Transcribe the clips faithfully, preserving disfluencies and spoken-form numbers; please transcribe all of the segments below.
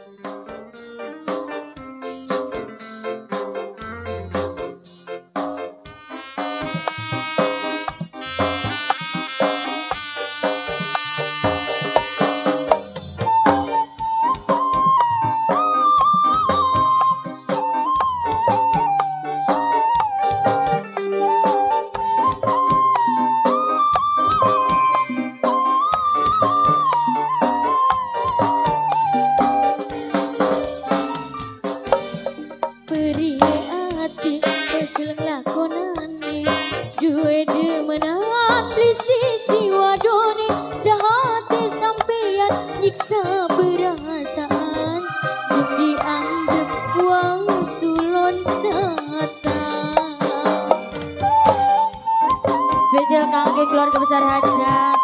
Spesial kangge keluarga besar hajat.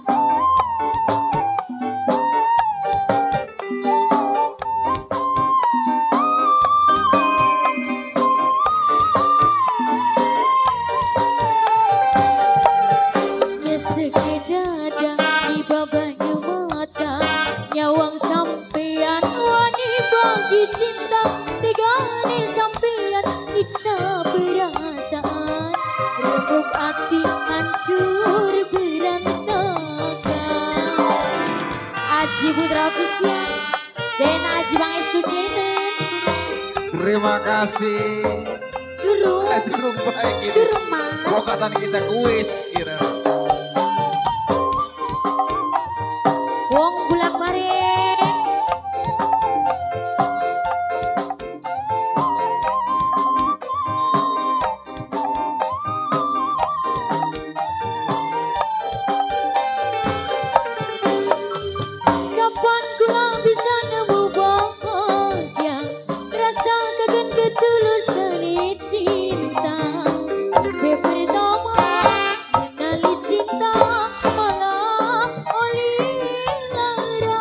Nyesek dada di babanya mata, nyawang sampean wani bagi cinta, tegane sampean nyiksa perasaan, rebuk hati hancur berantakan. Aji Putra Pusya dan Aji Bang Estu Jenen. Terima kasih. Durung, Eh, durung baik ini. durung mas. Rokatan kita kuis. Kira. Wong bulak balik. Kapan kula bisa nemu bahagia, rasa kagen ketulusan cinta. Be pertama mengenali cinta malam oli lara.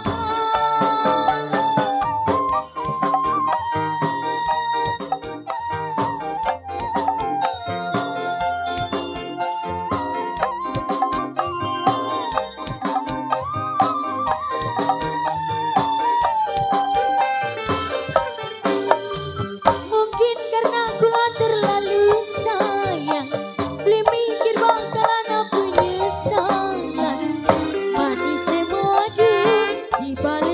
Mungkin karena gua terlalu sayang, beli mikir bakalan penyesalan. Manis semua di balik